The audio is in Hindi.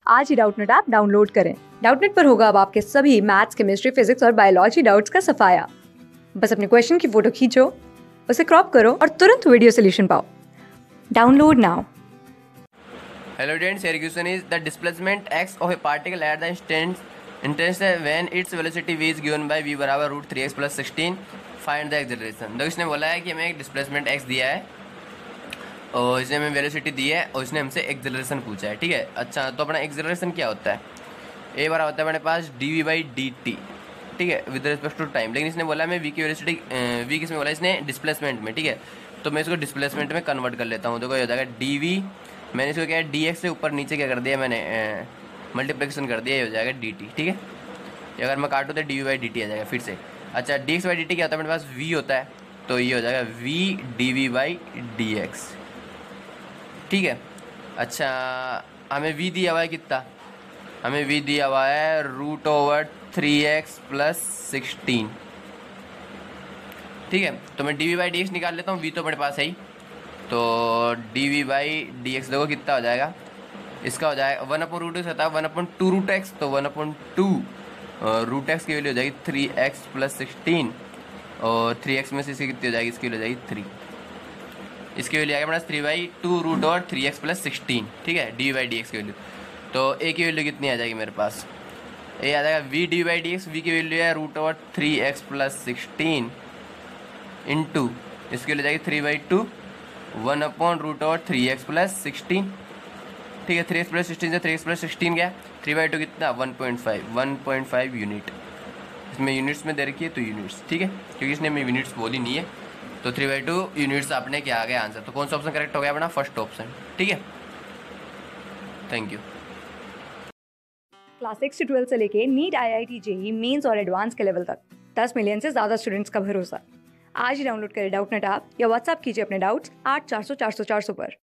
आज ही डाउटनेट ऐप डाउनलोड करें। डाउटनेट पर होगा अब आपके सभी मैथ्स, केमिस्ट्री, फिजिक्स और बायोलॉजी डाउट्स का सफाया। बस अपने क्वेश्चन की फोटो खींचो, उसे क्रॉप करो और तुरंत वीडियो सोल्यूशन पाओ। Download now. Hello students, here question is the displacement x of a particle at the instant when its velocity v is given by v बराबर root 3x plus 16 find the acceleration. तो इसने बोला है कि हमें एक डिस्प्लेसमेंट x दिया है और इसने हमें वेलोसिटी दी है और इसने हमसे एक्सेलरेशन पूछा है। ठीक है, अच्छा तो अपना एक्सेलरेशन क्या होता है, ए बार होता है हमारे पास डी बाई डी टी। ठीक है, विद रिस्पेक्ट टू टाइम। लेकिन इसने बोला मैं वी की वेलोसिटी वी किसमें बोला इसने डिस्प्लेसमेंट में। ठीक है, तो मैं इसको डिस्प्लेसमेंट में कन्वर्ट कर लेता हूँ। तो क्या हो जाएगा डी वी, मैंने इसको क्या है डी एक्स से ऊपर नीचे क्या कर दिया मैंने मल्टीप्लिकेशन कर दिया, ये हो जाएगा डी टी। ठीक है, ये अगर मैं काटूँ तो D V by D T आ जाएगा फिर से। अच्छा D X by D T क्या होता है, मेरे पास वी होता है तो ये हो जाएगा V D V by D X. ठीक है, अच्छा हमें वी दिया हुआ है कितना, हमें वी दिया हुआ है रूट ओवर 3x प्लस 16। ठीक है, तो मैं D V by D X निकाल लेता हूँ, वी तो मेरे पास है ही। तो D V by D X देखो कितना हो जाएगा, इसका हो जाएगा 1/√x होता है 1/2√x, तो 1/2 रूट एक्स की वैल्यू हो जाएगी 3x प्लस 16 और 3x में से इसकी कितनी हो जाएगी, इसकी वैल्यू हो जाएगी 3। इसकी वैल्यू आएगा मेरा 3/2 रूट और 3x प्लस 16। ठीक है, डी बाई डी एक्स की वैल्यू। तो ए की वैल्यू कितनी आ जाएगी मेरे पास, ए आ जाएगा V D by D X, V की वैल्यू है root over 3x plus 16 into इसकी वैल्यू जाएगी 3/2 1/√3x प्लस 16। ठीक है, 3x प्लस 16 से 3x प्लस 16 गया, 3/2 कितना 1.5 यूनिट। इसमें यूनिट्स में दे रखी है तो यूनिट्स। ठीक है, क्योंकि इसने हमें यूनिट्स बोली नहीं है, तो 3/2 यूनिट्स आपने क्या आ गया आंसर। तो कौन सा ऑप्शन करेक्ट हो गया अपना, फर्स्ट ऑप्शन। ठीक है, थैंक यू। क्लास 6 से 12 से लेके नीट, IIT, JEE मेंस और एडवांस के लेवल तक 10 मिलियन से ज्यादा स्टूडेंट्स का भरोसा। आज ही डाउनलोड करें डाउटनेट ऐप या व्हाट्सएप कीजिए अपने डाउट्स 8400 400 400 पर।